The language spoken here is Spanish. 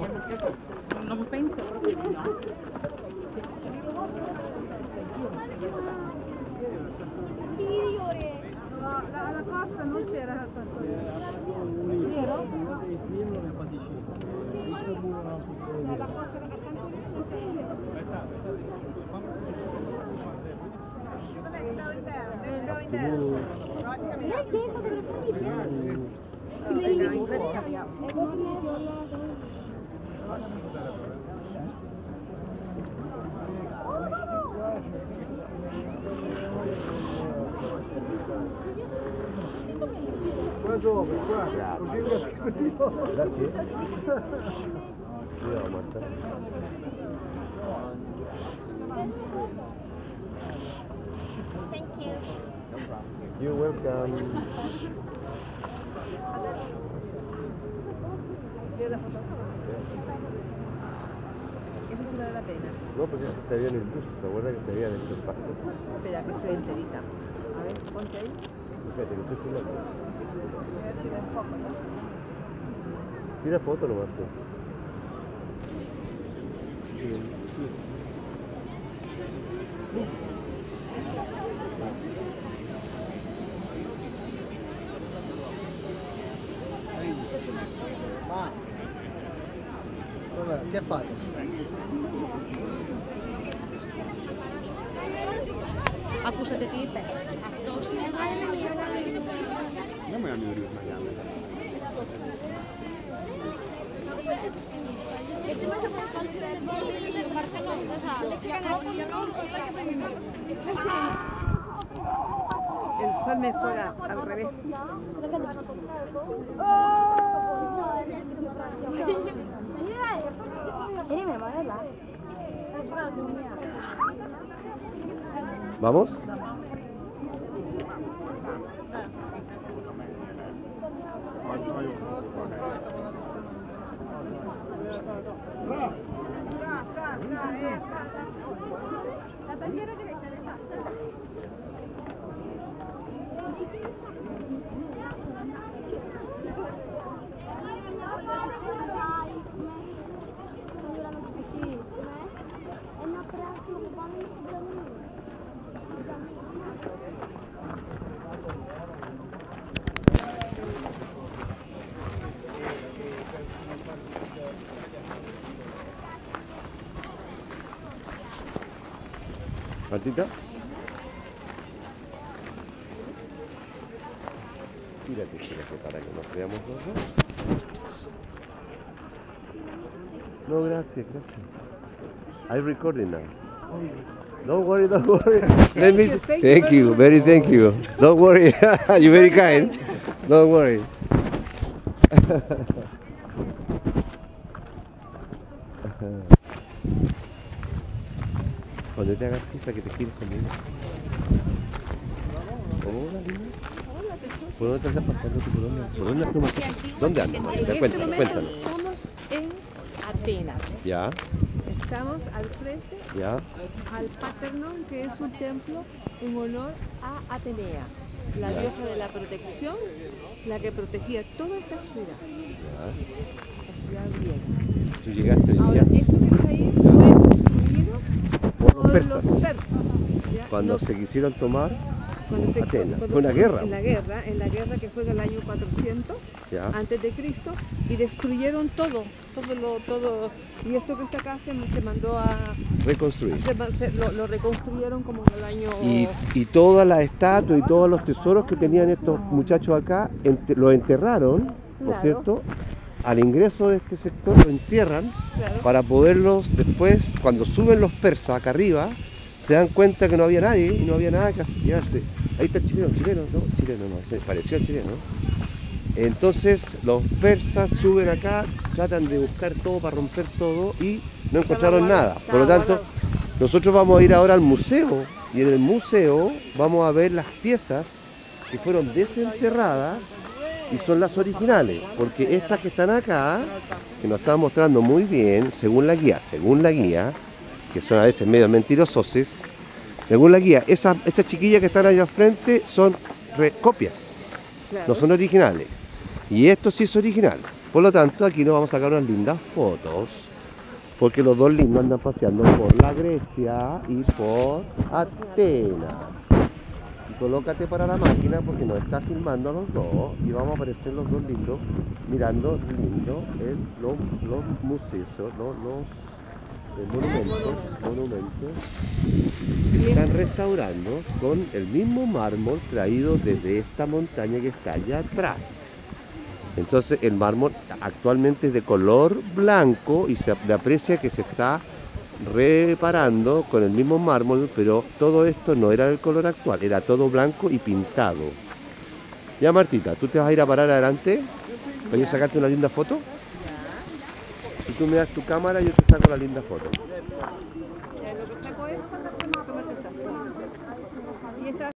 Non penso proprio di no. Alla costa non c'era tanto. Vero? La costa era Qua sopra, qua, così lo scrivo. Grazie. Io Marta. Thank you. You're welcome. Eso sí vale la pena. No, pues eso se veía en el bus, ¿te acuerdas que se veía en el impacto? Espera, que estoy enterita. A ver, ponte ahí. Fíjate que estoy filmando. Tira foto nomás tú. Vabbè, che fate? Accusate tipe. Nämä on yhdysmäjäämme. El sol me juega al revés. ¿Vamos? Martita. Tírate para que nos veamos los dos. No, gracias. I'm recording now. Don't worry. Let me. Thank you, very thank you. Don't worry, you're very kind. Don't worry. Cuando te hagas así para que te gires conmigo. Hola, Lina. ¿Por dónde te estás pasando tu colonia? ¿Por dónde andas, Martita? ¿Dónde andas, Martita? Cuéntanos. Estamos en Atenas. Ya, Estamos al frente ya. al Paternon, que es un templo en honor a Atenea, la diosa de la protección, la que protegía toda esta ciudad, la ciudad griega. Tú llegaste hoy Ahora, día eso que está ahí fue construido por los por persas. los persas. ¿ya? Cuando Los- se quisieron tomar Atenas. cuando- Fue una guerra. En la guerra que fue del año 400 Ya. antes de Cristo, y destruyeron todo. Y esto que está acá se mandó a... Reconstruir. Lo reconstruyeron como en el año... Y todas las estatuas y todos los tesoros que tenían estos muchachos acá, los enterraron, ¿no es Claro. cierto? Al ingreso de este sector lo entierran Claro. para poderlos después, cuando suben los persas acá arriba, se dan cuenta que no había nadie y no había nada que llevarse. Ahí está el chileno, ese pareció al chileno. Entonces los persas suben acá, tratan de buscar todo para romper todo y no encontraron nada. Por lo tanto, nosotros vamos a ir ahora al museo y en el museo vamos a ver las piezas que fueron desenterradas y son las originales, porque estas que están acá, que nos están mostrando muy bien, según la guía, que son a veces medio mentirosos, según la guía, esas chiquillas que están allá al frente son copias, Claro. no son originales. Y esto sí es original. Por lo tanto, aquí nos vamos a sacar unas lindas fotos, porque los dos lindos andan paseando por la Grecia y por Atenas. Y colócate para la máquina porque nos está filmando a los dos y vamos a aparecer los dos lindos mirando lindo los museos, los monumentos que están restaurando con el mismo mármol traído desde esta montaña que está allá atrás. Entonces el mármol actualmente es de color blanco y se aprecia que se está reparando con el mismo mármol, pero todo esto no era del color actual, era todo blanco y pintado. Ya Martita, ¿tú te vas a ir a parar adelante para yo sacarte una linda foto? Si tú me das tu cámara, yo te saco la linda foto. Lo que saco es,